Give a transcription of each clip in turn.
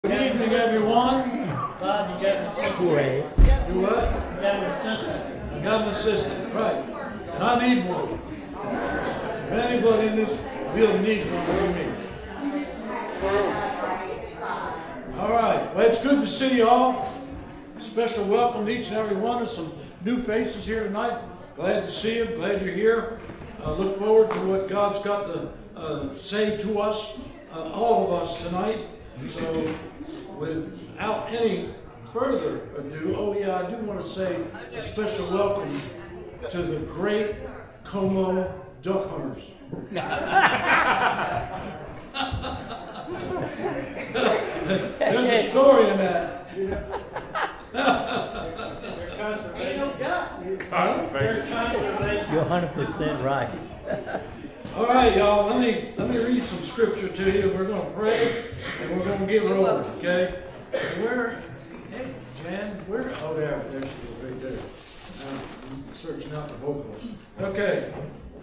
Good evening, everyone. Bob, you got an assistant. Great. Do what? You got an assistant. I got an assistant, right. And I need one. If anybody in this building needs one, what do you mean? All right. Well, it's good to see you all. Special welcome to each and every one. There's some new faces here tonight. Glad to see you. Glad you're here. Look forward to what God's got to say to us, all of us tonight. So, without any further ado, oh yeah, I do want to say a special welcome to the great Como duck hunters. There's a story in that. You're 100% right. All right, y'all. Let me read some scripture to you. We're going to pray and we're going to give her over. Okay? Where? Hey, Jan. Where? Oh, there she is, right there. I'm searching out the vocals. Okay.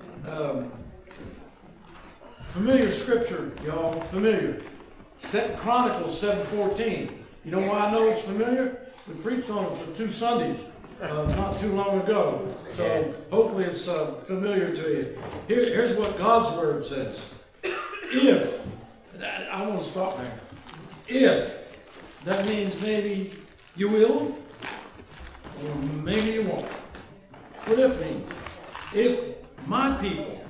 Familiar scripture, y'all. Familiar. Chronicles 7:14. You know why I know it's familiar? We preached on it for 2 Sundays. Not too long ago. So hopefully it's familiar to you. Here's what God's word says. If, I want to stop there. If, that means maybe you will, or maybe you won't. What if means? If my people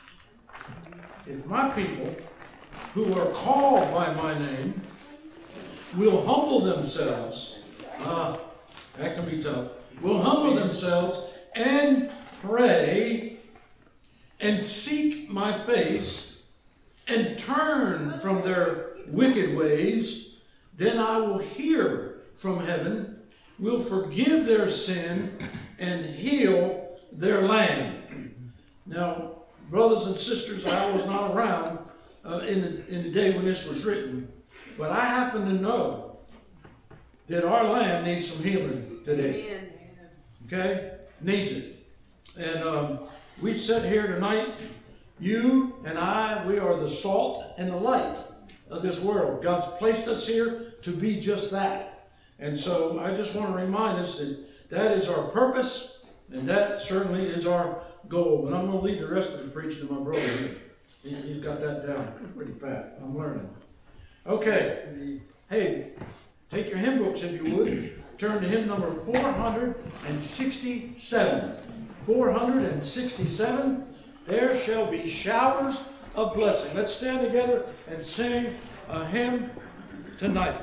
who are called by my name will humble themselves, that can be tough, will humble themselves and pray and seek my face and turn from their wicked ways, then I will hear from heaven, will forgive their sin and heal their land. Now, brothers and sisters, I was not around in the day when this was written, but I happen to know that our land needs some healing today. Okay? Needs it. And we sit here tonight, you and I, we are the salt and the light of this world. God's placed us here to be just that. And so I just want to remind us that that is our purpose, and that certainly is our goal. But I'm going to leave the rest of the preaching to my brother here. He's got that down pretty bad. I'm learning. Okay. Hey, take your hymn books if you would. Turn to hymn number 467. 467. There shall be showers of blessing. Let's stand together and sing a hymn tonight.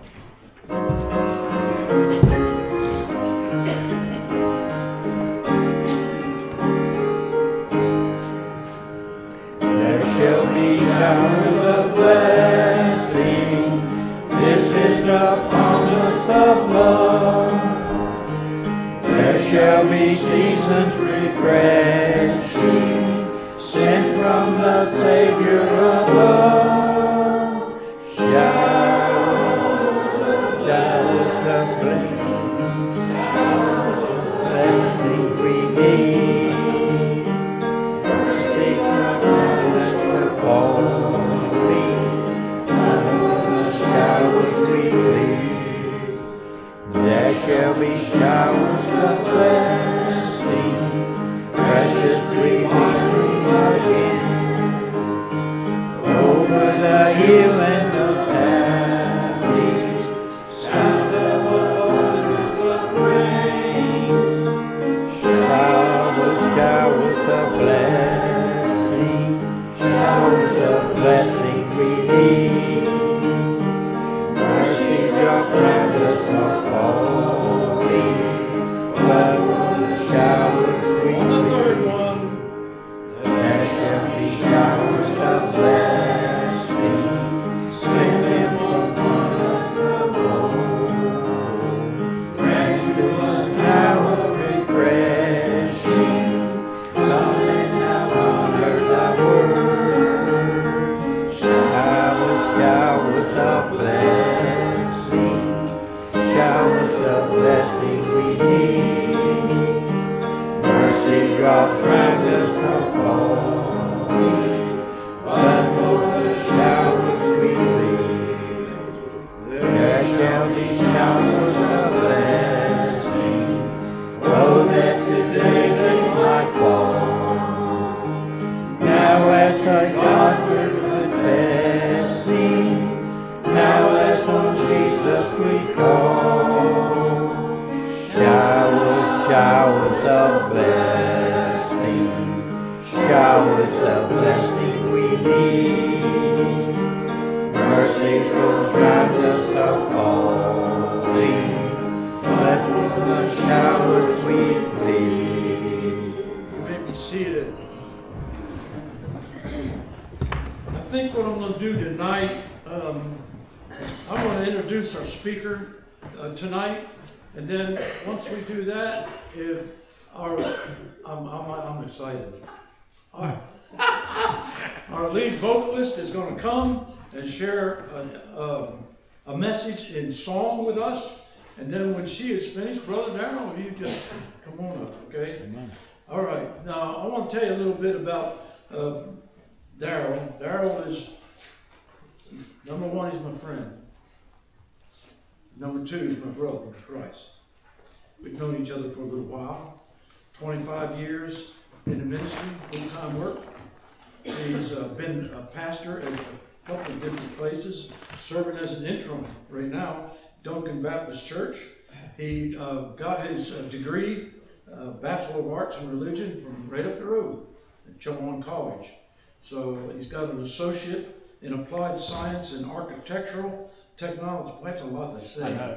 There shall be showers of blessing. This is the promise of love. There shall be seasons refreshing, sent from the Savior above. Showers of blessing, showers of blessing we need. Speak the promise of falling, the showers we need. There shall be showers of blessing, precious redeeming again, over the hill and the valleys, sound of abundance of rain. Showers of blessing we need. Mercy drops round us are falling, but the showers we need. The third one. There shall be showers of blessing, swimming upon us above. Grant to us now a refreshing, some that now honor thy word. Showers of blessing, showers of shall be showers of blessing. Oh, that today they might fall. Now as to God we're confessing, now as on Jesus we call. Showers, showers of blessing, showers of blessing we need. Mercy goes round us all falling, but for the showers we plead. You may be seated. I think what I'm going to do tonight, I'm going to introduce our speaker tonight, and then once we do that, I'm excited. Our lead vocalist is going to come and share a message in song with us, and then when she is finished, Brother Darrel, you just come on up, okay? Amen. All right. Now I want to tell you a little bit about Darrel. Darrel is, number one, he's my friend. Number two, he's my brother in Christ. We've known each other for a little while. 25 years in the ministry, full-time work. He's been a pastor at a couple of different places, serving as an interim right now, Duncan Baptist Church. He got his degree, Bachelor of Arts in Religion, from right up the road at Chowan College. So he's got an associate in Applied Science and Architectural Technology. That's a lot to say. I know.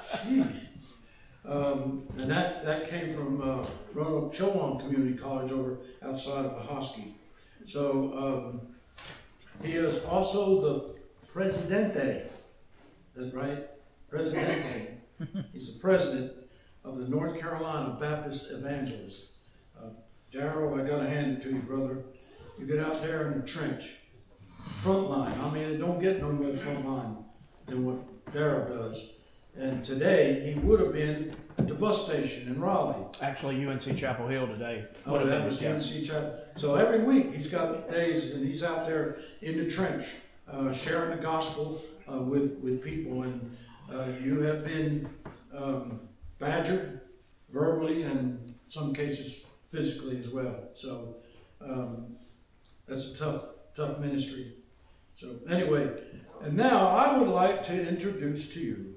And that came from Roanoke Chowan Community College over outside of Ahoskie. So he is also the Presidente. That's right, Presidente. He's the president of the North Carolina Baptist Evangelist. Darrel, I gotta hand it to you, brother. You get out there in the trench, front line. I mean, it don't get no more front line than what Darrel does. And today, he would have been at the bus station in Raleigh. Actually, UNC Chapel Hill today. Oh, that was UNC Chapel. So every week, he's got days, and he's out there in the trench, sharing the gospel with people. And you have been badgered verbally and in some cases physically as well. So that's a tough ministry. So anyway, and now I would like to introduce to you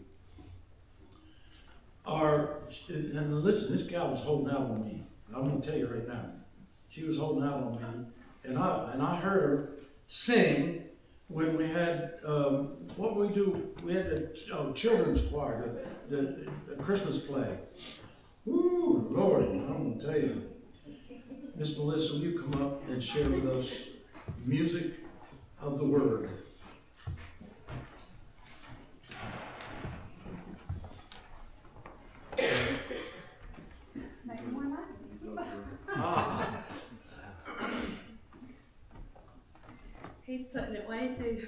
and listen, this gal was holding out on me. I'm going to tell you right now. She was holding out on me. And I heard her sing when we had, what we do, we had the children's choir, the Christmas play. Ooh, Lordy, I'm going to tell you. Miss Melissa, will you come up and share with us music of the Word? Make more lives. He's putting it way too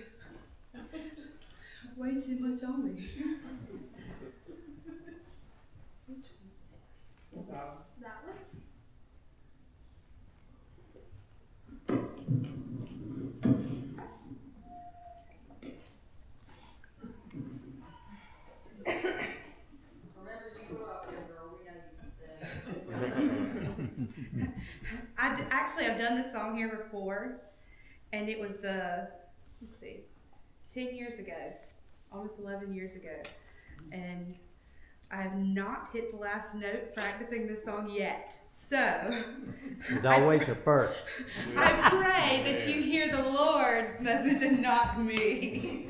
much on me. That one? I've done this song here before, and it was let's see, 10 years ago, almost 11 years ago, and I have not hit the last note practicing this song yet. So, It's always a first. I pray that you hear the Lord's message and not me.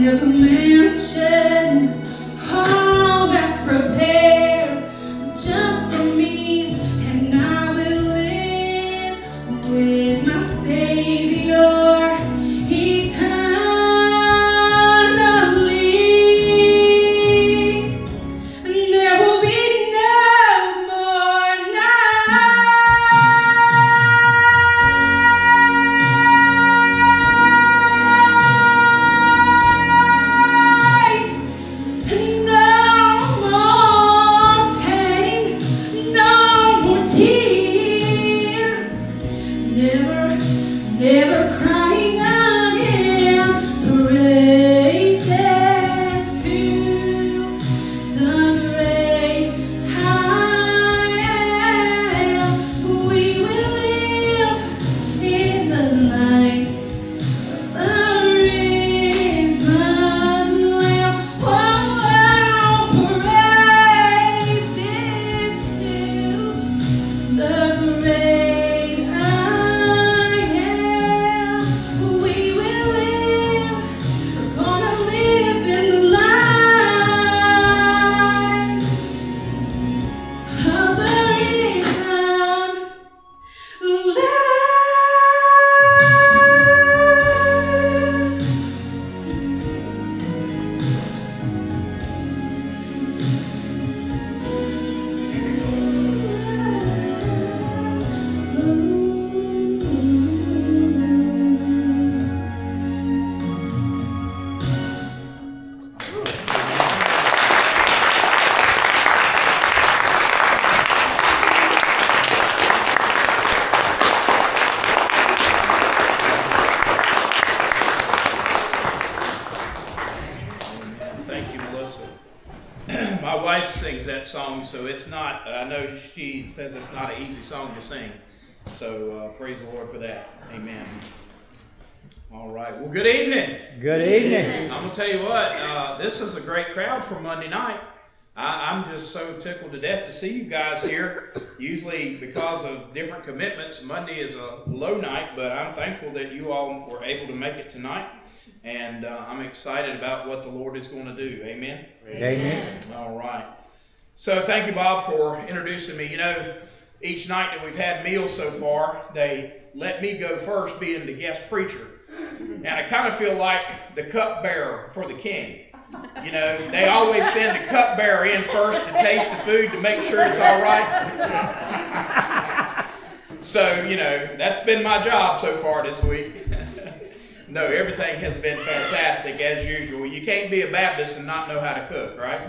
There's a mansion, all that's prepared just for me, and I will live with my Savior eternally. And there will be no more never crying again. The races to the great high. We will live in the light of the risen Lamb. Oh, praises to the great I am. We will live, we're gonna live in the light of the risen Lamb. Thank you, Melissa. My wife sings that song, so it's not, I know she says it's not an easy song to sing. So praise the Lord for that. Amen. All right. Well, good evening. Good evening. I'm going to tell you what, this is a great crowd for Monday night. I'm just so tickled to death to see you guys here. Usually, because of different commitments, Monday is a low night, but I'm thankful that you all were able to make it tonight. And I'm excited about what the Lord is going to do. Amen? Amen. All right. So thank you, Bob, for introducing me. You know, each night that we've had meals so far, they let me go first, being the guest preacher. And I kind of feel like the cupbearer for the king. You know, they always send the cupbearer in first to taste the food to make sure it's all right. So, you know, that's been my job so far this week. No, everything has been fantastic as usual. You can't be a Baptist and not know how to cook, right?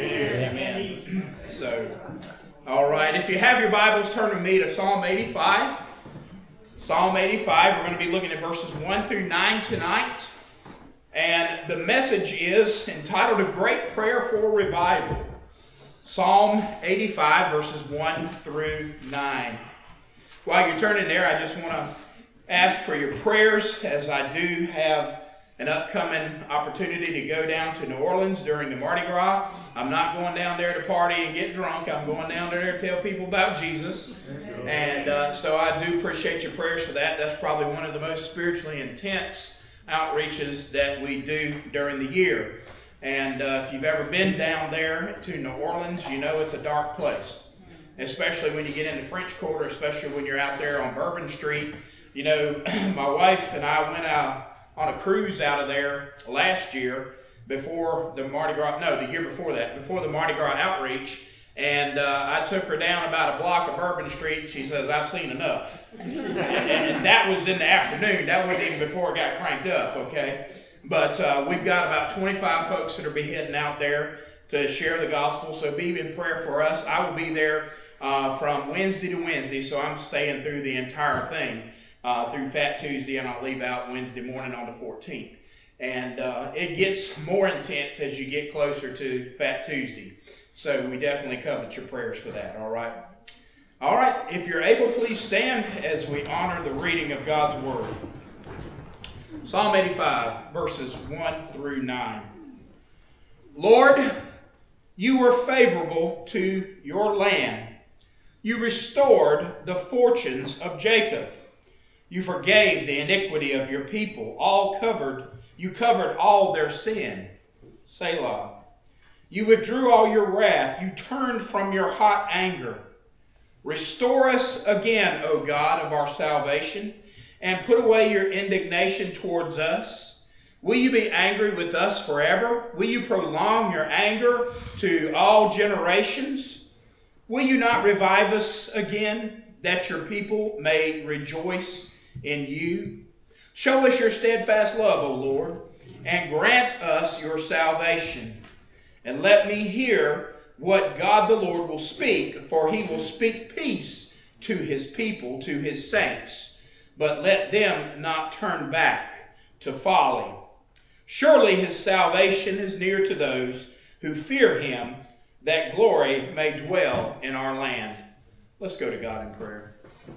Amen. So, all right. If you have your Bibles, turn with me to Psalm 85. Psalm 85, we're going to be looking at verses 1 through 9 tonight. And the message is entitled A Great Prayer for Revival. Psalm 85, verses 1 through 9. While you're turning there, I just want to ask for your prayers, as I do have an upcoming opportunity to go down to New Orleans during the Mardi Gras. I'm not going down there to party and get drunk. I'm going down there to tell people about Jesus. And so I do appreciate your prayers for that. That's probably one of the most spiritually intense outreaches that we do during the year. And if you've ever been down there to New Orleans, you know it's a dark place. Especially when you get into French Quarter, especially when you're out there on Bourbon Street. You know, my wife and I went out on a cruise out of there last year before the Mardi Gras, no, the year before that, before the Mardi Gras outreach. And I took her down about a block of Bourbon Street, and she says, I've seen enough. and that was in the afternoon. That wasn't even before it got cranked up, okay? But we've got about 25 folks that will be heading out there to share the gospel, so be in prayer for us. I will be there from Wednesday to Wednesday, so I'm staying through the entire thing. Through Fat Tuesday, and I'll leave out Wednesday morning on the 14th. And it gets more intense as you get closer to Fat Tuesday. So we definitely covet your prayers for that, all right? All right, if you're able, please stand as we honor the reading of God's Word. Psalm 85, verses 1 through 9. Lord, you were favorable to your land. You restored the fortunes of Jacob. You forgave the iniquity of your people, all covered You covered all their sin. Selah. You withdrew all your wrath. You turned from your hot anger. Restore us again, O God of our salvation, and put away your indignation towards us. Will you be angry with us forever? Will you prolong your anger to all generations? Will you not revive us again, that your people may rejoice in you? Show us your steadfast love, O Lord, and grant us your salvation. And let me hear what God the Lord will speak, for he will speak peace to his people, to his saints. But let them not turn back to folly. Surely his salvation is near to those who fear him, that glory may dwell in our land. Let's go to God in prayer.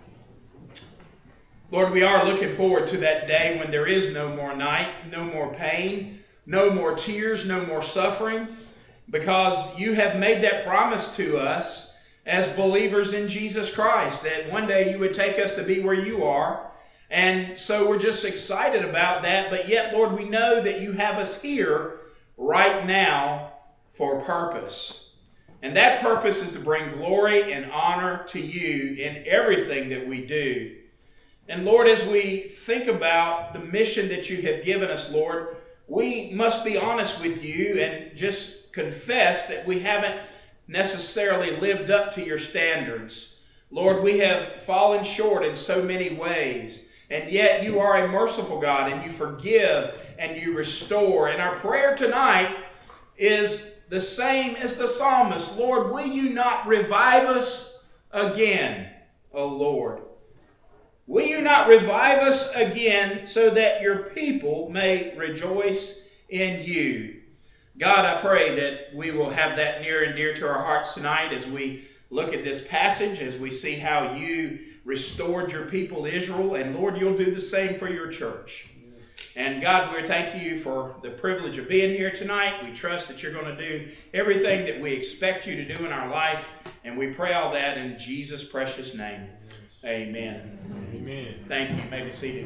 Lord, we are looking forward to that day when there is no more night, no more pain, no more tears, no more suffering, because you have made that promise to us as believers in Jesus Christ, that one day you would take us to be where you are. And so we're just excited about that. But yet, Lord, we know that you have us here right now for a purpose. And that purpose is to bring glory and honor to you in everything that we do. And Lord, as we think about the mission that you have given us, Lord, we must be honest with you and just confess that we haven't necessarily lived up to your standards. Lord, we have fallen short in so many ways, and yet you are a merciful God, and you forgive and you restore. And our prayer tonight is the same as the psalmist. Lord, will you not revive us again, O Lord? Will you not revive us again so that your people may rejoice in you? God, I pray that we will have that near and dear to our hearts tonight as we look at this passage, as we see how you restored your people Israel. And Lord, you'll do the same for your church. And God, we thank you for the privilege of being here tonight. We trust that you're going to do everything that we expect you to do in our life. And we pray all that in Jesus' precious name. Amen. Amen. Thank you. You may be seated.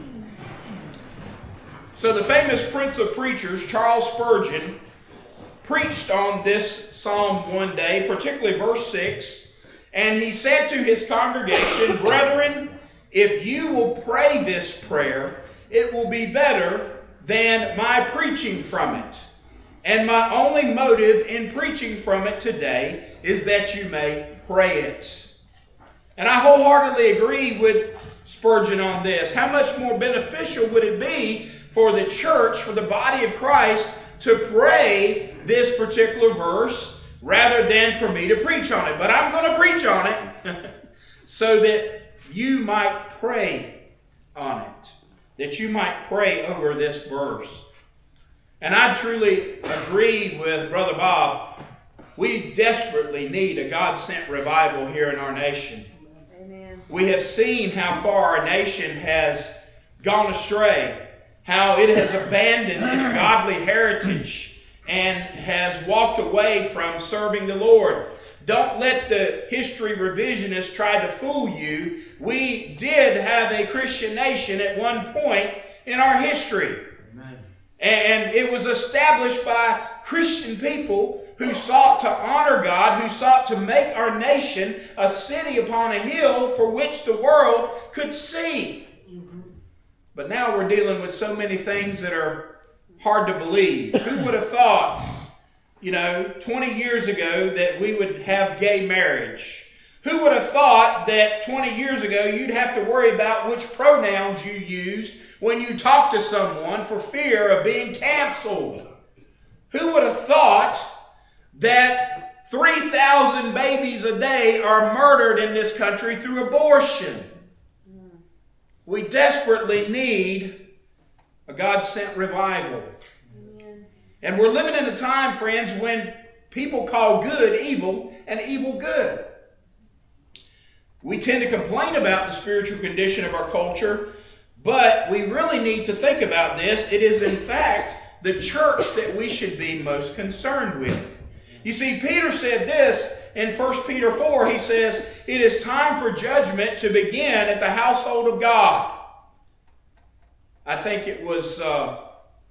So the famous Prince of Preachers, Charles Spurgeon, preached on this psalm one day, particularly verse 6, and he said to his congregation, "Brethren, if you will pray this prayer, it will be better than my preaching from it. And my only motive in preaching from it today is that you may pray it." And I wholeheartedly agree with Spurgeon on this. How much more beneficial would it be for the church, for the body of Christ, to pray this particular verse rather than for me to preach on it? But I'm going to preach on it so that you might pray on it, that you might pray over this verse. And I truly agree with Brother Bob. We desperately need a God-sent revival here in our nation. Amen. We have seen how far our nation has gone astray, how it has abandoned its godly heritage and has walked away from serving the Lord. Don't let the history revisionists try to fool you. We did have a Christian nation at one point in our history. Amen. And it was established by Christian people who sought to honor God, who sought to make our nation a city upon a hill for which the world could see. But now we're dealing with so many things that are hard to believe. Who would have thought, 20 years ago that we would have gay marriage? Who would have thought that 20 years ago you'd have to worry about which pronouns you used when you talk to someone for fear of being canceled? Who would have thought that 3,000 babies a day are murdered in this country through abortion? We desperately need a God-sent revival. Amen. And we're living in a time, friends, when people call good evil and evil good. We tend to complain about the spiritual condition of our culture, but we really need to think about this. It is, in fact, the church that we should be most concerned with. You see, Peter said this in 1 Peter 4. He says, "It is time for judgment to begin at the household of God." I think it was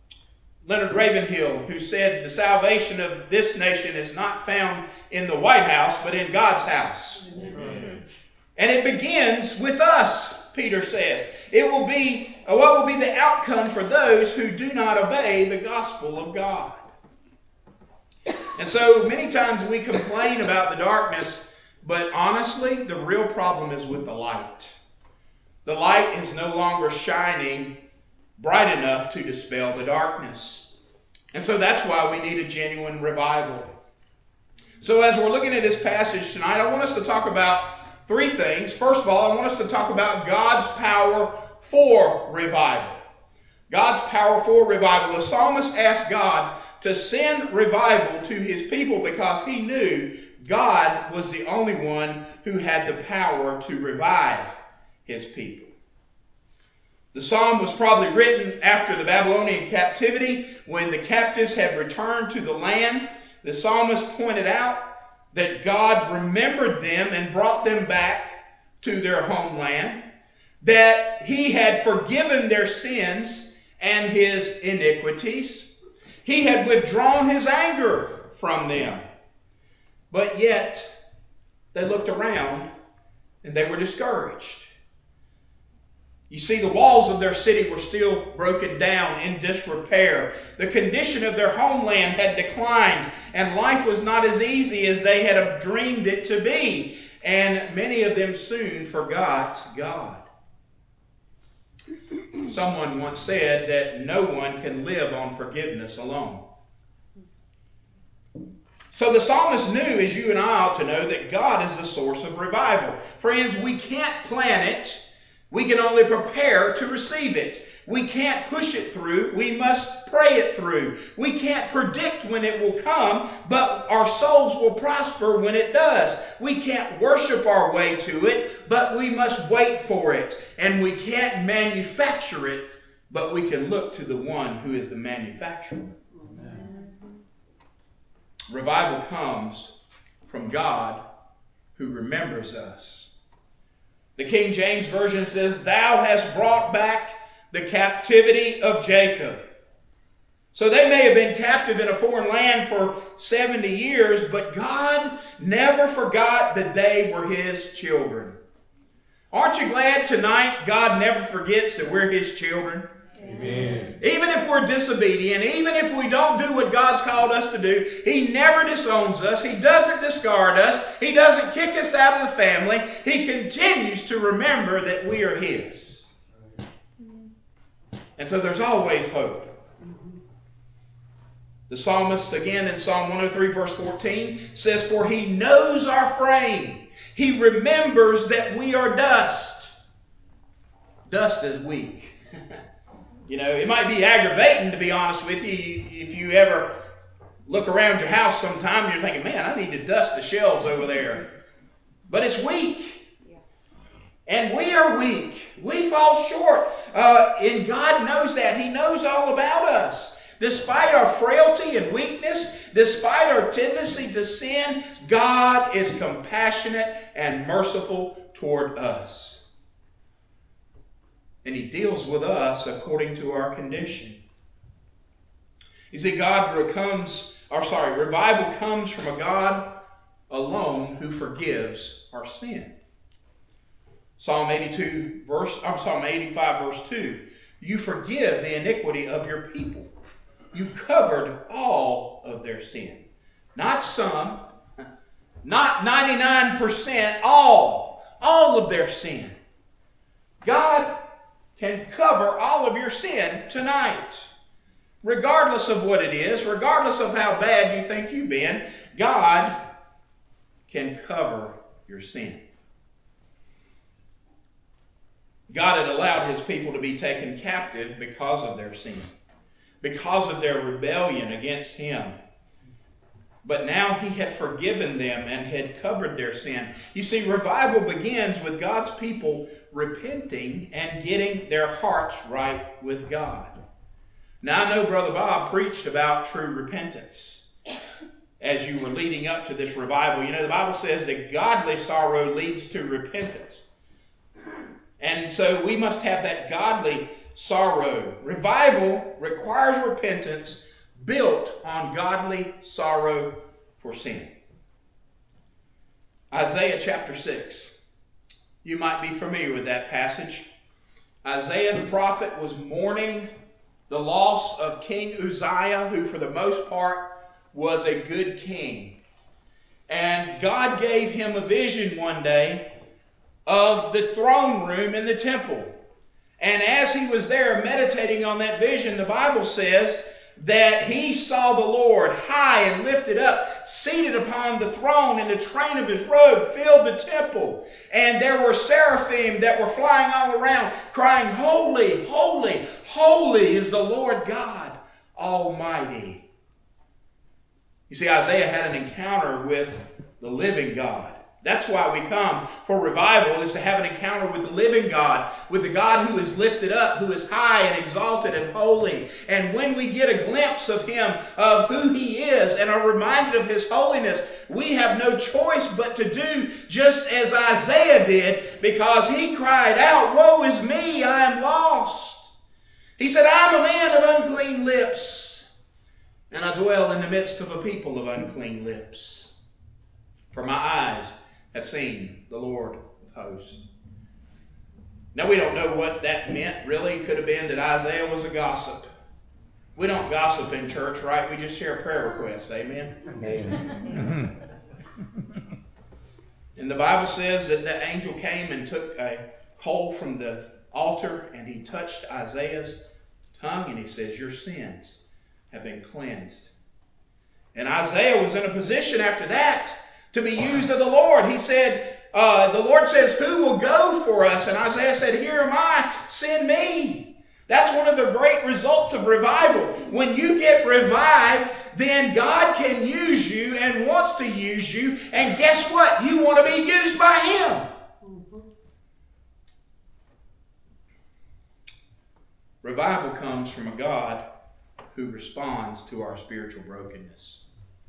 Leonard Ravenhill, who said the salvation of this nation is not found in the White House, but in God's house. Amen. And it begins with us, Peter says. What will be the outcome for those who do not obey the gospel of God? And so many times we complain about the darkness, but honestly, the real problem is with the light. The light is no longer shining bright enough to dispel the darkness. And so that's why we need a genuine revival. So as we're looking at this passage tonight, I want us to talk about three things. First of all, I want us to talk about God's power for revival. God's power for revival. The psalmist asked God to send revival to his people because he knew God was the only one who had the power to revive his people. The psalm was probably written after the Babylonian captivity, when the captives had returned to the land. The psalmist pointed out that God remembered them and brought them back to their homeland, that he had forgiven their sins and his iniquities. He had withdrawn his anger from them. But yet, they looked around and they were discouraged. You see, the walls of their city were still broken down in disrepair. The condition of their homeland had declined, and life was not as easy as they had dreamed it to be. And many of them soon forgot God. Someone once said that no one can live on forgiveness alone. So the psalmist knew, as you and I ought to know, that God is the source of revival. Friends, we can't plan it. We can only prepare to receive it. We can't push it through. We must pray it through. We can't predict when it will come, but our souls will prosper when it does. We can't worship our way to it, but we must wait for it. And we can't manufacture it, but we can look to the one who is the manufacturer. Amen. Revival comes from God who remembers us. The King James Version says, "Thou hast brought back the captivity of Jacob." So they may have been captive in a foreign land for 70 years, but God never forgot that they were his children. Aren't you glad tonight God never forgets that we're his children? Amen. Even if we're disobedient, even if we don't do what God's called us to do, he never disowns us. He doesn't discard us. He doesn't kick us out of the family. He continues to remember that we are his. And so there's always hope. The psalmist, again in Psalm 103 verse 14, says, "For he knows our frame. He remembers that we are dust." Dust is weak. You know, it might be aggravating, to be honest with you, if you ever look around your house sometime and you're thinking, man, I need to dust the shelves over there. But it's weak. And we are weak. We fall short. And God knows that. He knows all about us. Despite our frailty and weakness, despite our tendency to sin, God is compassionate and merciful toward us. And he deals with us according to our condition. You see, revival comes from a God alone who forgives our sin. Psalm 85 verse 2. "You forgive the iniquity of your people. You covered all of their sin." Not some, not 99%, all of their sin. God can cover all of your sin tonight. Regardless of what it is, regardless of how bad you think you've been, God can cover your sin. God had allowed his people to be taken captive because of their sin, because of their rebellion against him. But now he had forgiven them and had covered their sin. You see, revival begins with God's people repenting and getting their hearts right with God. Now, I know Brother Bob preached about true repentance as you were leading up to this revival. You know, the Bible says that godly sorrow leads to repentance. And so we must have that godly sorrow. Revival requires repentance built on godly sorrow for sin. Isaiah chapter 6. You might be familiar with that passage. Isaiah the prophet was mourning the loss of King Uzziah, who for the most part was a good king. And God gave him a vision one day of the throne room in the temple. And as he was there meditating on that vision, the Bible says that he saw the Lord high and lifted up, seated upon the throne, and the train of his robe filled the temple. And there were seraphim that were flying all around, crying, "Holy, holy, holy is the Lord God Almighty." You see, Isaiah had an encounter with the living God. That's why we come for revival, is to have an encounter with the living God, with the God who is lifted up, who is high and exalted and holy. And when we get a glimpse of him, of who he is, and are reminded of his holiness, we have no choice but to do just as Isaiah did, because he cried out, "Woe is me, I am lost." He said, "I am a man of unclean lips, and I dwell in the midst of a people of unclean lips. For my eyes have seen the Lord of hosts." Now, we don't know what that meant, really. It could have been that Isaiah was a gossip. We don't gossip in church, right? We just share prayer requests. Amen? Amen. And the Bible says that the angel came and took a coal from the altar, and he touched Isaiah's tongue, and he says, "Your sins have been cleansed." And Isaiah was in a position after that to be used of the Lord. He said, the Lord says, "Who will go for us?" And Isaiah said, "Here am I, send me." That's one of the great results of revival. When you get revived, then God can use you and wants to use you. And guess what? You want to be used by him. Revival comes from a God who responds to our spiritual brokenness.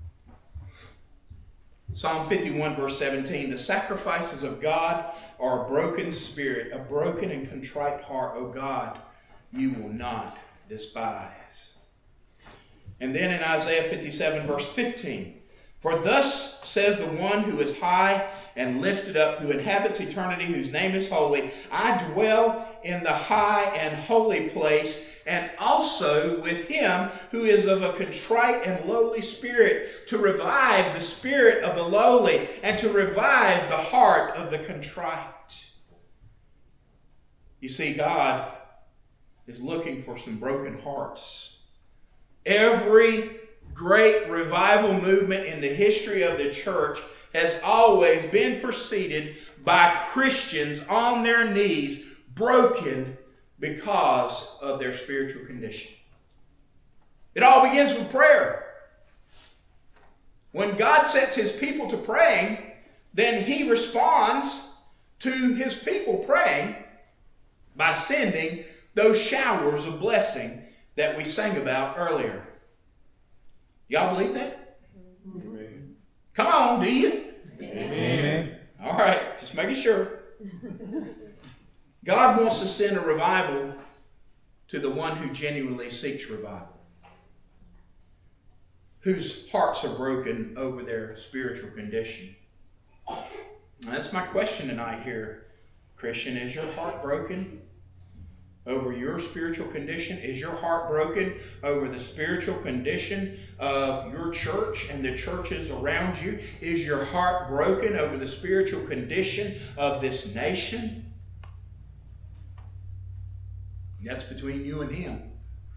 Psalm 51 verse 17, "The sacrifices of God are a broken spirit, a broken and contrite heart, O God, you will not despise." And then in Isaiah 57 verse 15, "For thus says the one who is high and lifted up, who inhabits eternity, whose name is holy, I dwell in the high and holy place, and also with him who is of a contrite and lowly spirit, to revive the spirit of the lowly, and to revive the heart of the contrite." You see, God is looking for some broken hearts. Every great revival movement in the history of the church has always been preceded by Christians on their knees, broken because of their spiritual condition. It all begins with prayer. When God sets his people to praying, then he responds to his people praying by sending those showers of blessing that we sang about earlier. Y'all believe that? Amen. Come on, do you? Amen. All right, just making sure. God wants to send a revival to the one who genuinely seeks revival, whose hearts are broken over their spiritual condition. And that's my question tonight here, Christian. Is your heart broken over your spiritual condition? Is your heart broken over the spiritual condition of your church and the churches around you? Is your heart broken over the spiritual condition of this nation? That's between you and him.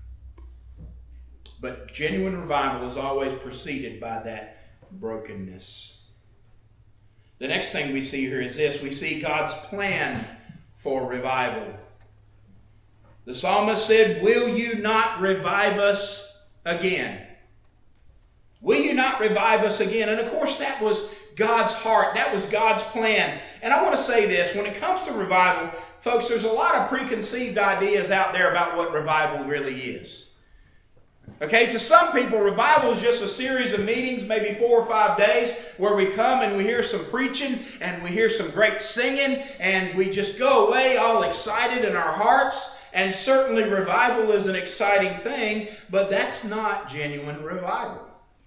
But genuine revival is always preceded by that brokenness. The next thing we see here is this. We see God's plan for revival. The psalmist said, "Will you not revive us again?" Will you not revive us again? And of course that was God's heart. That was God's plan. And I want to say this. When it comes to revival, folks, there's a lot of preconceived ideas out there about what revival really is. Okay, to some people, revival is just a series of meetings, maybe 4 or 5 days, where we come and we hear some preaching and we hear some great singing and we just go away all excited in our hearts. And certainly revival is an exciting thing, but that's not genuine revival.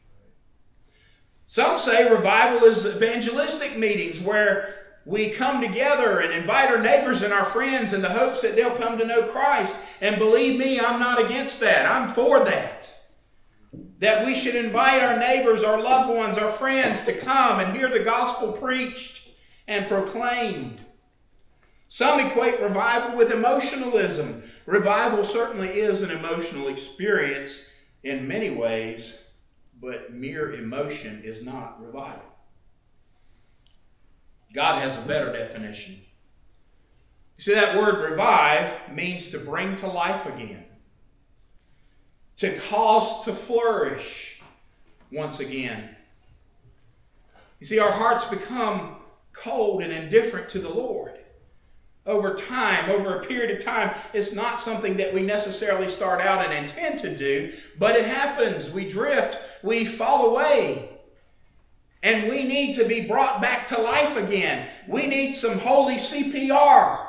Some say revival is evangelistic meetings where we come together and invite our neighbors and our friends in the hopes that they'll come to know Christ. And believe me, I'm not against that. I'm for that. That we should invite our neighbors, our loved ones, our friends to come and hear the gospel preached and proclaimed. Some equate revival with emotionalism. Revival certainly is an emotional experience in many ways, but mere emotion is not revival. God has a better definition. You see, that word revive means to bring to life again, to cause to flourish once again. You see, our hearts become cold and indifferent to the Lord. Over time, over a period of time, it's not something that we necessarily start out and intend to do, but it happens. We drift, we fall away. And we need to be brought back to life again. We need some holy CPR.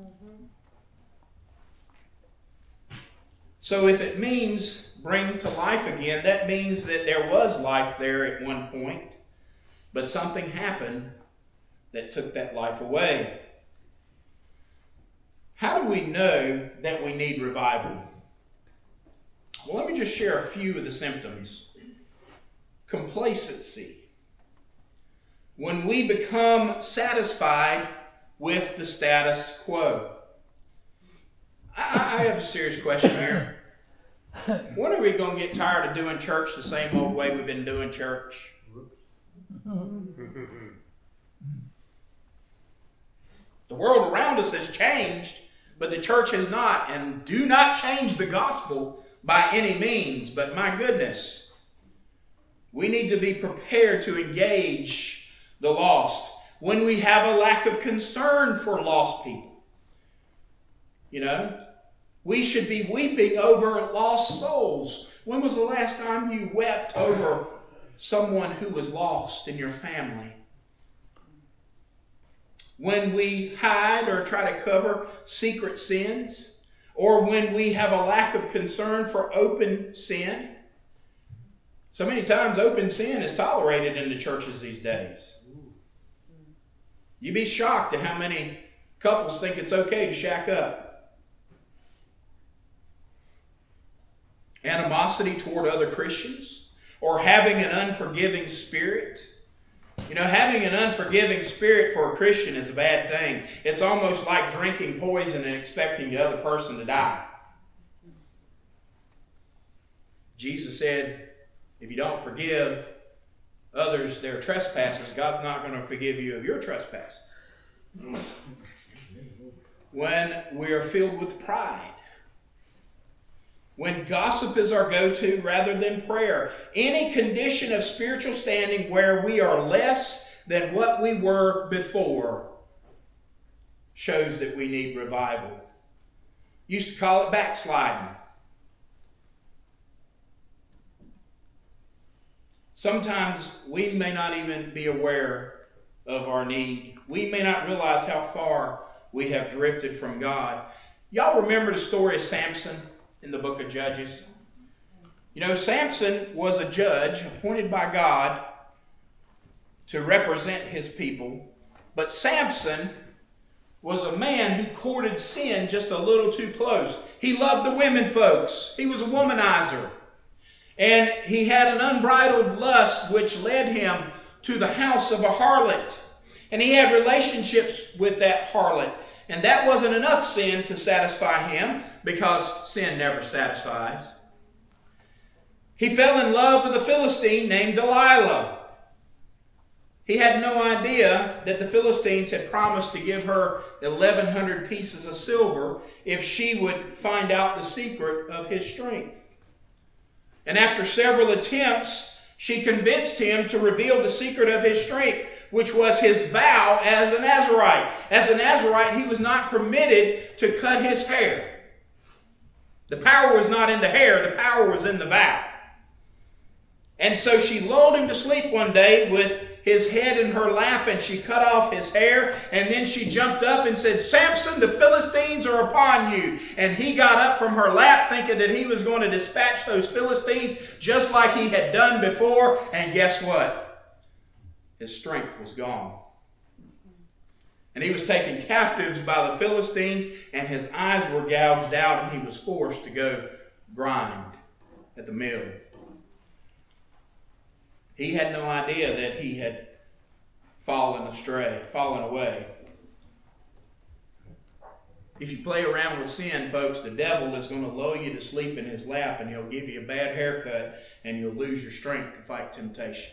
So if it means bring to life again, that means that there was life there at one point, but something happened that took that life away. How do we know that we need revival? Well, let me just share a few of the symptoms. Complacency. When we become satisfied with the status quo. I have a serious question here. When are we going to get tired of doing church the same old way we've been doing church? The world around us has changed, but the church has not. And do not change the gospel by any means. But my goodness, we need to be prepared to engage the lost when we have a lack of concern for lost people. You know, we should be weeping over lost souls. When was the last time you wept over someone who was lost in your family? When we hide or try to cover secret sins, or when we have a lack of concern for open sin. So many times open sin is tolerated in the churches these days. You'd be shocked at how many couples think it's okay to shack up. Animosity toward other Christians, or having an unforgiving spirit. You know, having an unforgiving spirit for a Christian is a bad thing. It's almost like drinking poison and expecting the other person to die. Jesus said, if you don't forgive others their trespasses, God's not going to forgive you of your trespasses. When we are filled with pride, when gossip is our go-to rather than prayer, any condition of spiritual standing where we are less than what we were before shows that we need revival. Used to call it backsliding. Sometimes we may not even be aware of our need. We may not realize how far we have drifted from God. Y'all remember the story of Samson in the book of Judges? You know, Samson was a judge appointed by God to represent his people. But Samson was a man who courted sin just a little too close. He loved the women folks. He was a womanizer. And he had an unbridled lust which led him to the house of a harlot. And he had relationships with that harlot. And that wasn't enough sin to satisfy him, because sin never satisfies. He fell in love with a Philistine named Delilah. He had no idea that the Philistines had promised to give her 1,100 pieces of silver if she would find out the secret of his strength. And after several attempts, she convinced him to reveal the secret of his strength, which was his vow as a Nazirite. As a Nazirite, he was not permitted to cut his hair. The power was not in the hair, the power was in the vow. And so she lulled him to sleep one day with his head in her lap and she cut off his hair. And then she jumped up and said, "Samson, the Philistines are upon you." And he got up from her lap thinking that he was going to dispatch those Philistines just like he had done before. And guess what? His strength was gone. And he was taken captives by the Philistines, and his eyes were gouged out, and he was forced to go grind at the mill. He had no idea that he had fallen astray, fallen away. If you play around with sin, folks, the devil is going to lull you to sleep in his lap, and he'll give you a bad haircut, and you'll lose your strength to fight temptation.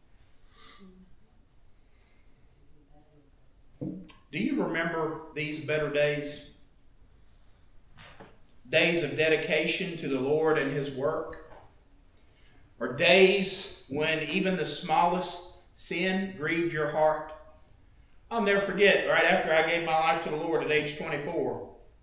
Do you remember these better days? Days of dedication to the Lord and His work? Or days when even the smallest sin grieved your heart? I'll never forget, right after I gave my life to the Lord at age 24.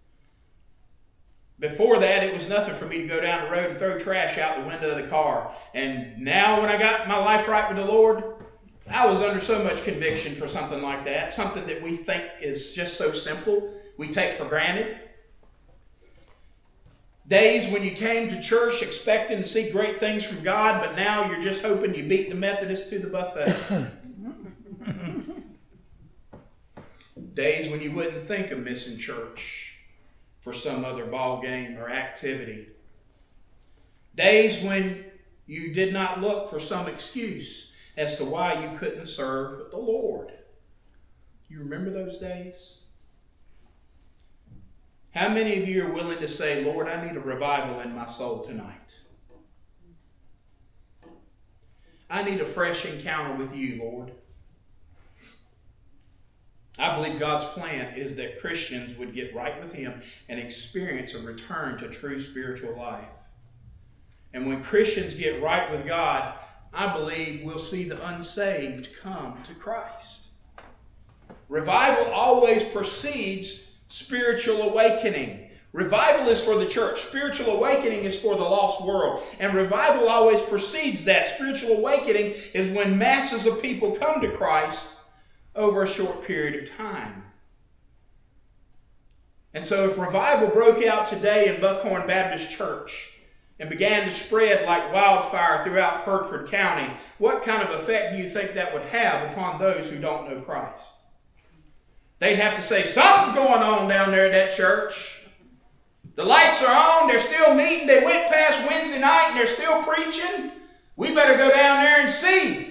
Before that, it was nothing for me to go down the road and throw trash out the window of the car. And now when I got my life right with the Lord, I was under so much conviction for something like that, something that we think is just so simple, we take for granted. Days when you came to church expecting to see great things from God, but now you're just hoping you beat the Methodists to the buffet. Days when you wouldn't think of missing church for some other ball game or activity. Days when you did not look for some excuse as to why you couldn't serve the Lord. You remember those days? How many of you are willing to say, "Lord, I need a revival in my soul tonight. I need a fresh encounter with you, Lord"? I believe God's plan is that Christians would get right with Him and experience a return to true spiritual life. And when Christians get right with God, I believe we'll see the unsaved come to Christ. Revival always precedes spiritual awakening. Revival is for the church. Spiritual awakening is for the lost world. And revival always precedes that. Spiritual awakening is when masses of people come to Christ over a short period of time. And so if revival broke out today in Buckhorn Baptist Church and began to spread like wildfire throughout Hertford County, what kind of effect do you think that would have upon those who don't know Christ? They'd have to say, "Something's going on down there at that church. The lights are on, they're still meeting, they went past Wednesday night and they're still preaching. We better go down there and see."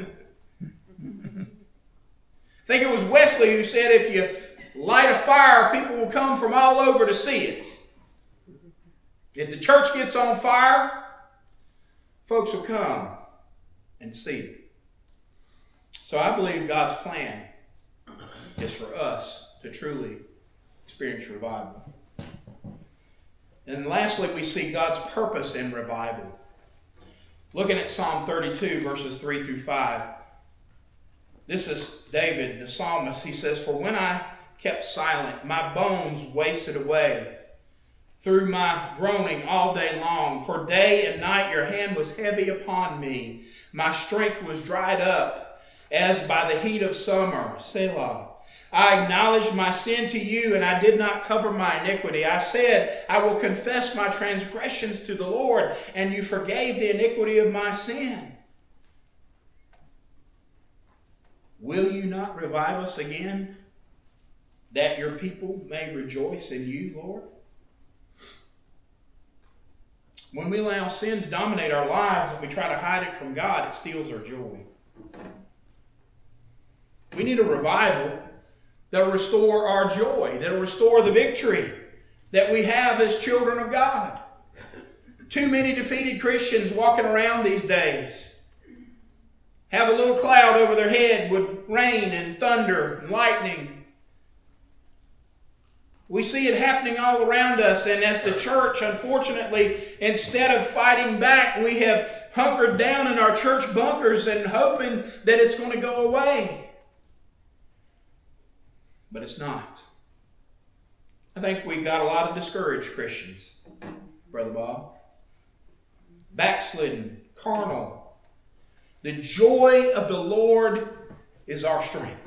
I think it was Wesley who said, if you light a fire, people will come from all over to see it. If the church gets on fire, folks will come and see it. So I believe God's plan is for us to truly experience revival. And lastly, we see God's purpose in revival. Looking at Psalm 32, verses 3 through 5. This is David, the psalmist. He says, "For when I kept silent, my bones wasted away through my groaning all day long. For day and night your hand was heavy upon me. My strength was dried up as by the heat of summer. Selah. I acknowledged my sin to you, and I did not cover my iniquity. I said, I will confess my transgressions to the Lord, and you forgave the iniquity of my sin. Will you not revive us again, that your people may rejoice in you, Lord?" When we allow sin to dominate our lives and we try to hide it from God, it steals our joy. We need a revival that will restore our joy, that will restore the victory that we have as children of God. Too many defeated Christians walking around these days have a little cloud over their head with rain and thunder and lightning. We see it happening all around us, and as the church, unfortunately, instead of fighting back, we have hunkered down in our church bunkers and hoping that it's going to go away. But it's not. I think we've got a lot of discouraged Christians, Brother Bob. Backslidden, carnal. The joy of the Lord is our strength.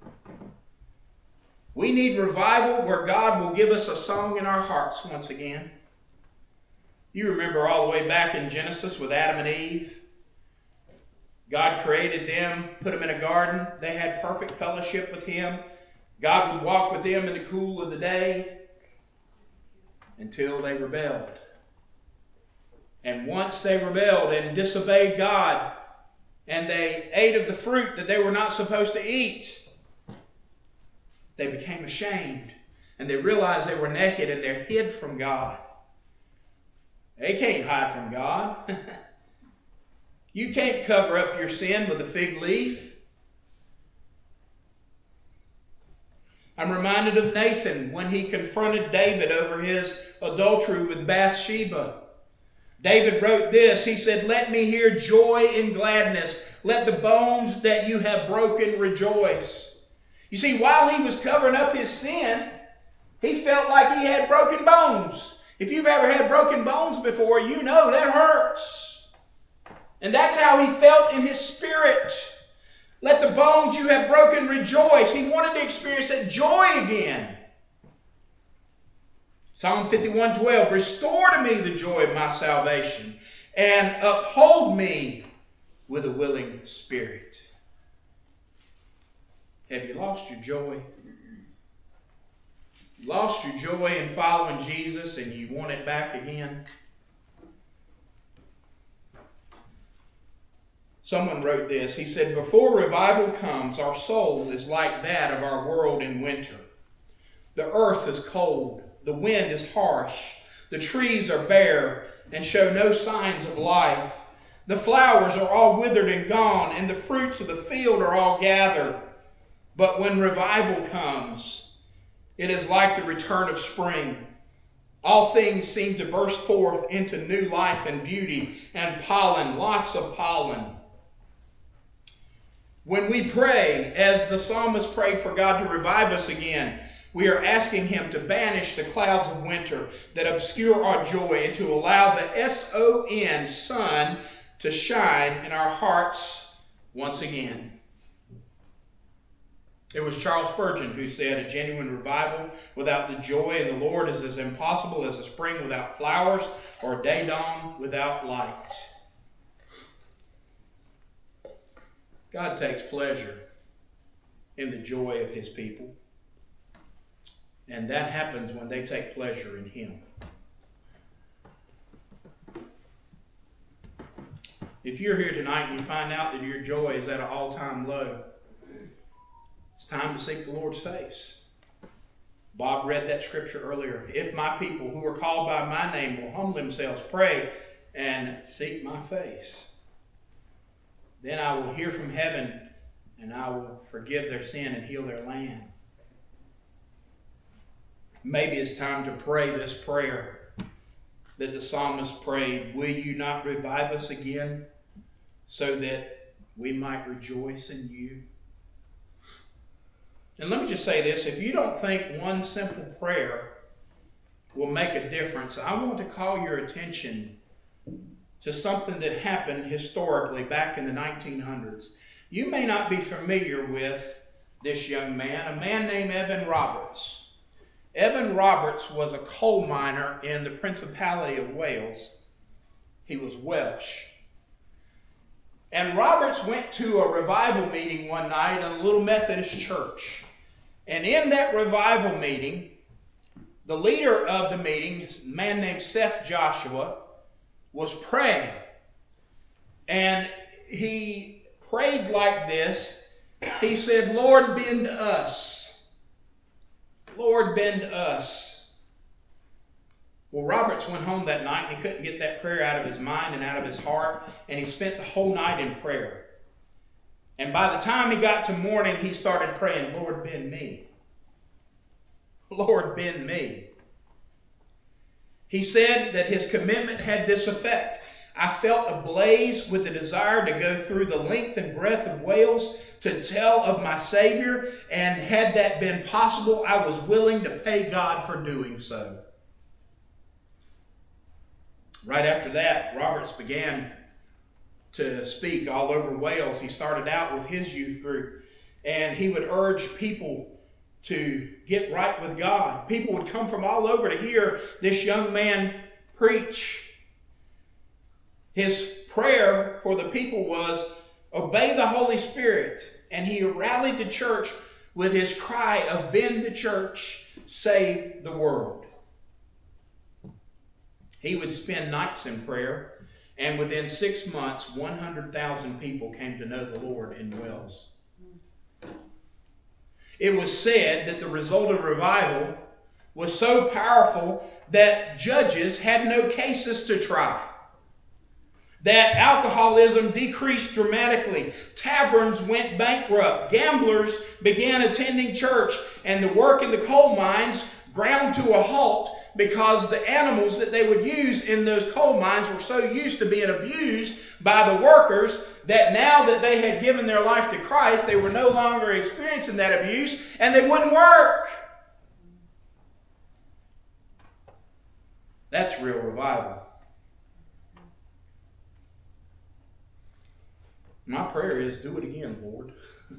We need revival where God will give us a song in our hearts once again. You remember all the way back in Genesis with Adam and Eve. God created them, put them in a garden. They had perfect fellowship with Him. God would walk with them in the cool of the day until they rebelled. And once they rebelled and disobeyed God, and they ate of the fruit that they were not supposed to eat, they became ashamed. And they realized they were naked and they hid from God. They can't hide from God. You can't cover up your sin with a fig leaf. I'm reminded of Nathan when he confronted David over his adultery with Bathsheba. David wrote this. He said, "Let me hear joy and gladness. Let the bones that you have broken rejoice." You see, while he was covering up his sin, he felt like he had broken bones. If you've ever had broken bones before, you know that hurts. And that's how he felt in his spirit. Let the bones you have broken rejoice. He wanted to experience that joy again. Psalm 51:12, "Restore to me the joy of my salvation, and uphold me with a willing spirit." Have you lost your joy? Lost your joy in following Jesus and you want it back again? Someone wrote this. He said, "Before revival comes, our soul is like that of our world in winter. The earth is cold. The wind is harsh. The trees are bare and show no signs of life. The flowers are all withered and gone, and the fruits of the field are all gathered. But when revival comes, it is like the return of spring. All things seem to burst forth into new life and beauty, and pollen, lots of pollen." When we pray, as the psalmist prayed for God to revive us again, we are asking Him to banish the clouds of winter that obscure our joy and to allow the S-O-N, sun, to shine in our hearts once again. It was Charles Spurgeon who said, "A genuine revival without the joy of the Lord is as impossible as a spring without flowers or a day dawn without light." God takes pleasure in the joy of His people. And that happens when they take pleasure in Him. If you're here tonight and you find out that your joy is at an all-time low, it's time to seek the Lord's face. Bob read that scripture earlier. "If my people who are called by my name will humble themselves, pray, and seek my face, then I will hear from heaven and I will forgive their sin and heal their land." Maybe it's time to pray this prayer that the psalmist prayed. "Will you not revive us again so that we might rejoice in you?" And let me just say this. If you don't think one simple prayer will make a difference, I want to call your attention to something that happened historically back in the 1900s. You may not be familiar with this young man, a man named Evan Roberts. Evan Roberts was a coal miner in the Principality of Wales. He was Welsh. And Roberts went to a revival meeting one night in a little Methodist church. And in that revival meeting, the leader of the meeting, a man named Seth Joshua, was praying. And he prayed like this. He said, "Lord, bend us. Lord, bend us." Well, Roberts went home that night and he couldn't get that prayer out of his mind and out of his heart. And he spent the whole night in prayer. And by the time he got to morning, he started praying, "Lord, bend me. Lord, bend me." He said that his commitment had this effect. "I felt ablaze with the desire to go through the length and breadth of Wales to tell of my Savior, and had that been possible, I was willing to pay God for doing so." Right after that, Roberts began to speak all over Wales. He started out with his youth group, and he would urge people to get right with God. People would come from all over to hear this young man preach. His prayer for the people was, obey the Holy Spirit. And he rallied the church with his cry of, bend the church, save the world. He would spend nights in prayer, and within 6 months, 100,000 people came to know the Lord in Wales. It was said that the result of revival was so powerful that judges had no cases to try. That alcoholism decreased dramatically. Taverns went bankrupt. Gamblers began attending church. And the work in the coal mines ground to a halt because the animals that they would use in those coal mines were so used to being abused by the workers that now that they had given their life to Christ, they were no longer experiencing that abuse and they wouldn't work. That's real revival. My prayer is, do it again, Lord.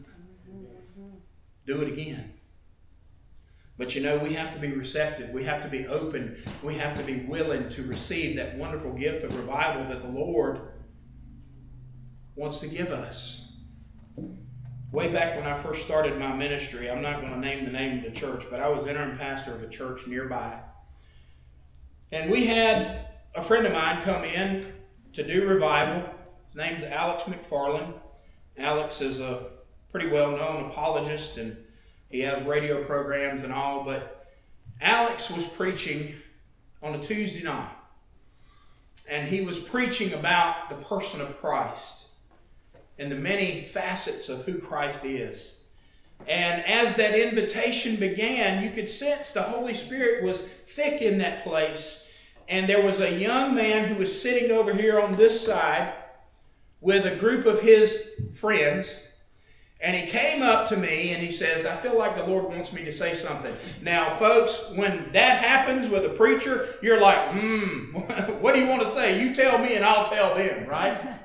Do it again. But you know, we have to be receptive. We have to be open. We have to be willing to receive that wonderful gift of revival that the Lord wants to give us. Way back when I first started my ministry, I'm not going to name the name of the church, but I was interim pastor of a church nearby. And we had a friend of mine come in to do revival. His name's Alex McFarland. Alex is a pretty well-known apologist, and he has radio programs and all, but Alex was preaching on a Tuesday night. And he was preaching about the person of Christ and the many facets of who Christ is. And as that invitation began, you could sense the Holy Spirit was thick in that place. And there was a young man who was sitting over here on this side with a group of his friends. And he came up to me and he says, I feel like the Lord wants me to say something. Now, folks, when that happens with a preacher, you're like, what do you want to say? You tell me and I'll tell them, right?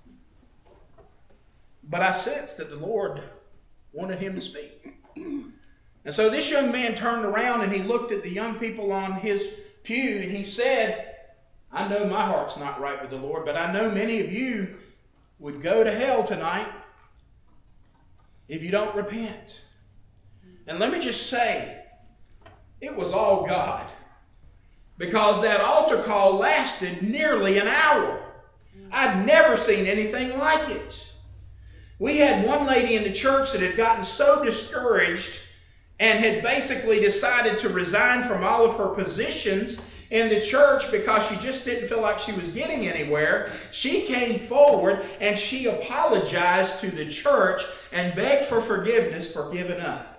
But I sensed that the Lord wanted him to speak. And so this young man turned around and he looked at the young people on his pew and he said, I know my heart's not right with the Lord, but I know many of you would go to hell tonight if you don't repent. And let me just say, it was all God. Because that altar call lasted nearly an hour. I'd never seen anything like it. We had one lady in the church that had gotten so discouraged and had basically decided to resign from all of her positions in the church because she just didn't feel like she was getting anywhere. She came forward and she apologized to the church and begged for forgiveness for giving up.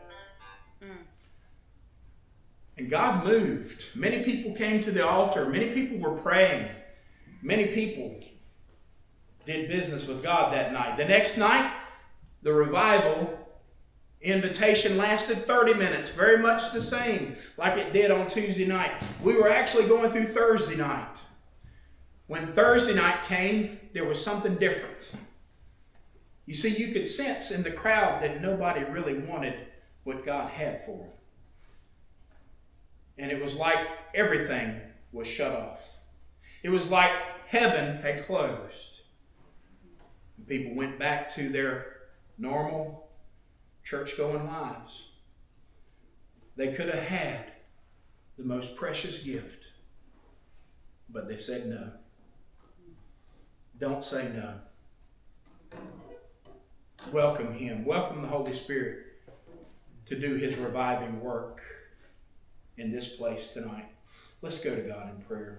And God moved. Many people came to the altar. Many people were praying. Many people did business with God that night. The next night, the revival invitation lasted 30 minutes, very much the same like it did on Tuesday night. We were actually going through Thursday night. When Thursday night came, there was something different. You see, you could sense in the crowd that nobody really wanted what God had for them. And it was like everything was shut off. It was like heaven had closed. People went back to their normal church-going lives. They could have had the most precious gift, but they said no. Don't say no. Welcome Him. Welcome the Holy Spirit to do His reviving work in this place tonight. Let's go to God in prayer.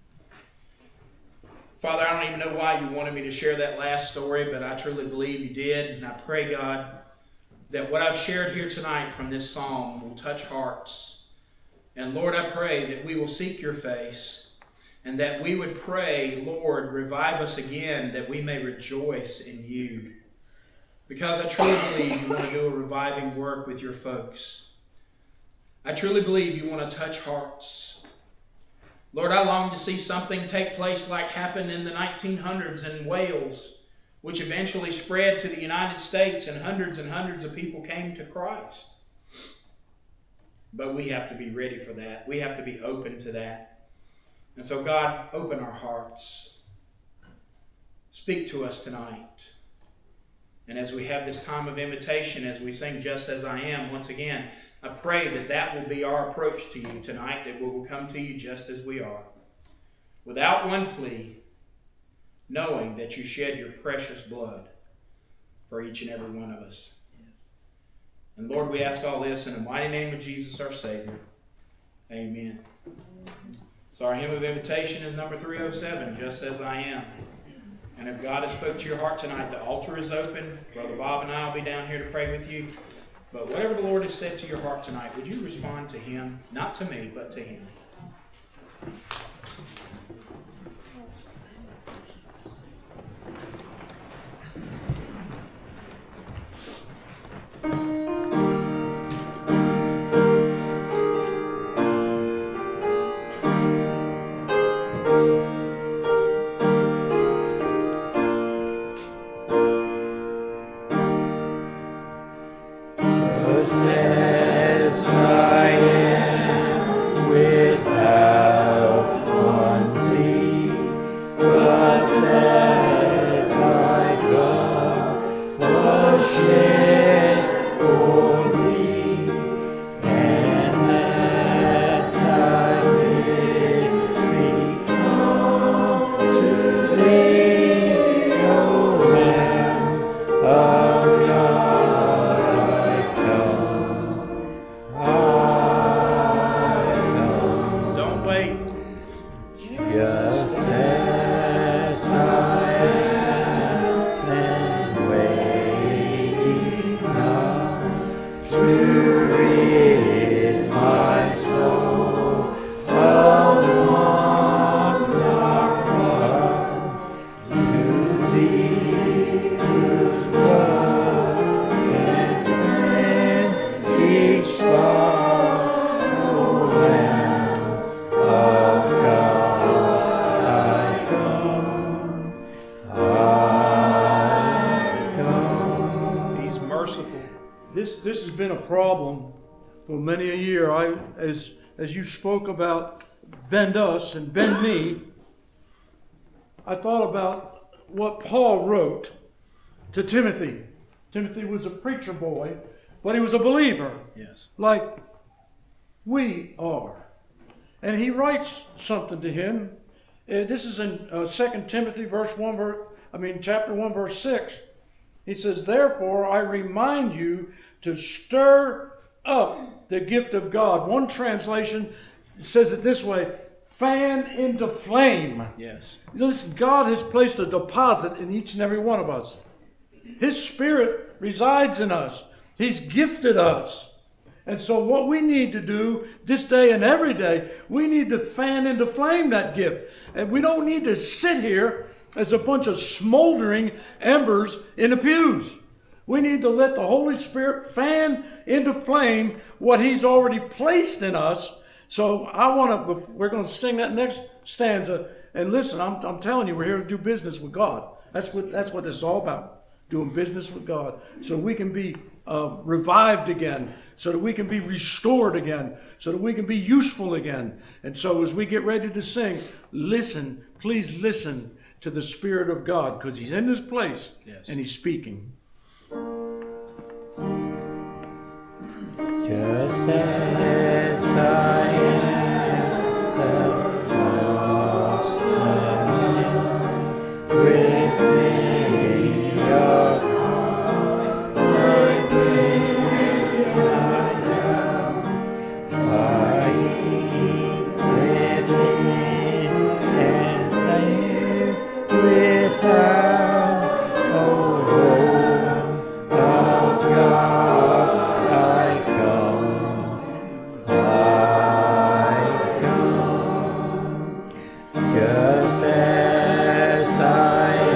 Father, I don't even know why you wanted me to share that last story, but I truly believe you did. And I pray, God, that what I've shared here tonight from this psalm will touch hearts. And Lord, I pray that we will seek your face and that we would pray, Lord, revive us again, that we may rejoice in you. Because I truly believe you want to do a reviving work with your folks. I truly believe you want to touch hearts. Lord, I long to see something take place like happened in the 1900s in Wales, which eventually spread to the United States, and hundreds of people came to Christ. But we have to be ready for that. We have to be open to that. And so, God, open our hearts. Speak to us tonight. And as we have this time of invitation, as we sing Just As I Am, once again, I pray that that will be our approach to you tonight, that we will come to you just as we are, without one plea, knowing that you shed your precious blood for each and every one of us. And Lord, we ask all this in the mighty name of Jesus our Savior. Amen. So our hymn of invitation is number 307, Just As I Am. And if God has spoke to your heart tonight, the altar is open. Brother Bob and I will be down here to pray with you. But whatever the Lord has said to your heart tonight, would you respond to Him? Not to me, but to Him. This has been a problem for many a year. As you spoke about bend us and bend me, I thought about what Paul wrote to Timothy. Timothy was a preacher boy, but he was a believer. Yes. Like we are. And he writes something to him. This is in 2 Timothy chapter 1, verse 6. He says, "Therefore I remind you to stir up the gift of God." One translation says it this way: fan into flame. Yes. Listen, God has placed a deposit in each and every one of us. His Spirit resides in us. He's gifted us. And so what we need to do this day and every day, we need to fan into flame that gift. And we don't need to sit here as a bunch of smoldering embers in the pews. We need to let the Holy Spirit fan into flame what He's already placed in us. So we're going to sing that next stanza. And listen, I'm telling you, we're here to do business with God. That's what this is all about. Doing business with God. So we can be revived again. So that we can be restored again. So that we can be useful again. And so as we get ready to sing, listen, please listen to the Spirit of God, because He's in this place. Yes. And He's speaking. Just as I am, just with me your heart, like me I am, my ease within and place without, oh Lord of God. Just as I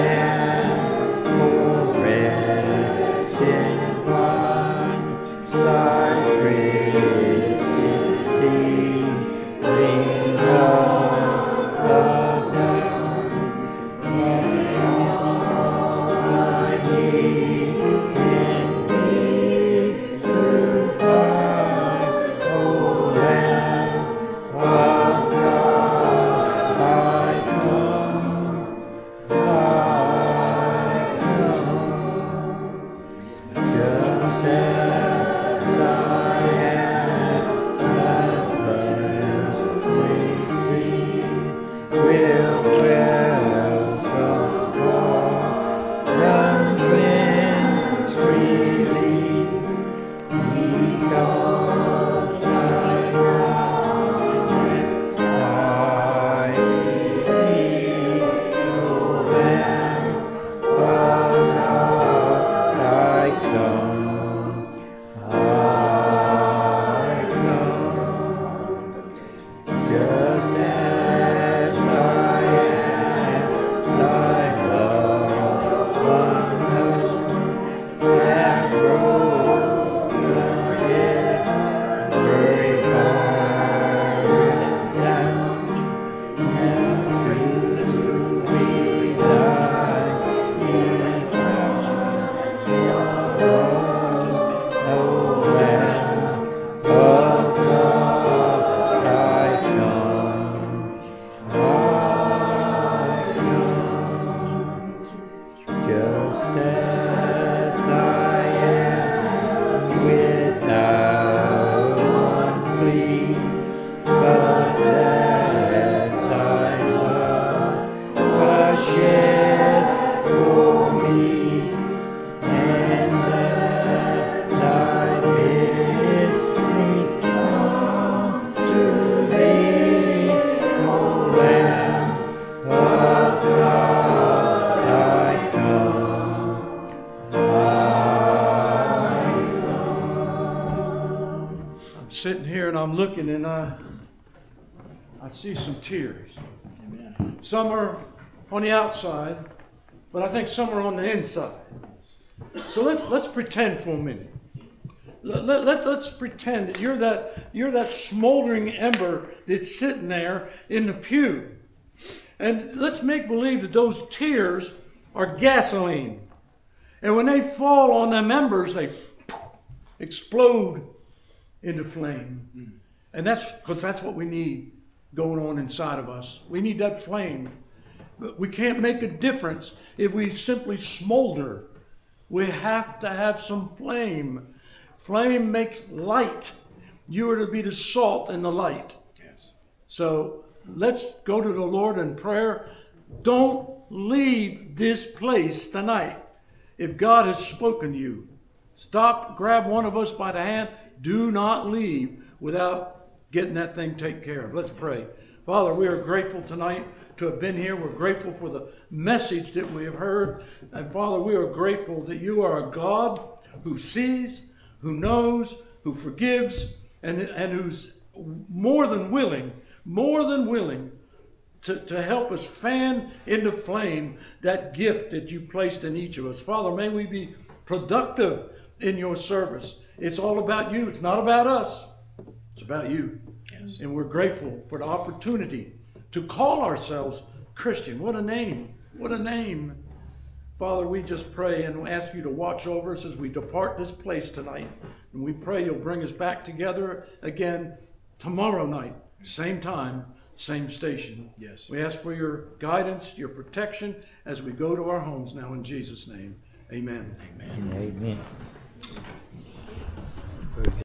I'm looking and I see some tears. Some are on the outside, but I think some are on the inside. So let's pretend for a minute. Let's pretend that you're that smoldering ember that's sitting there in the pew. And let's make believe that those tears are gasoline. And when they fall on them embers, they explode into flame. And that's because that's what we need going on inside of us. We need that flame. But we can't make a difference if we simply smolder. We have to have some flame. Flame makes light. You are to be the salt and the light. Yes. So let's go to the Lord in prayer. Don't leave this place tonight. If God has spoken to you, stop, grab one of us by the hand. Do not leave without getting that thing taken care of. Let's pray. Father, we are grateful tonight to have been here. We're grateful for the message that we have heard. And Father, we are grateful that you are a God who sees, who knows, who forgives, and who's more than willing to help us fan into flame that gift that you placed in each of us. Father, may we be productive in your service. It's all about you. It's not about us. It's about you. Yes. And we're grateful for the opportunity to call ourselves Christian. What a name. What a name. Father, we just pray and ask you to watch over us as we depart this place tonight. And we pray you'll bring us back together again tomorrow night. Same time, same station. Yes. We ask for your guidance, your protection as we go to our homes now in Jesus' name. Amen. Amen. Amen.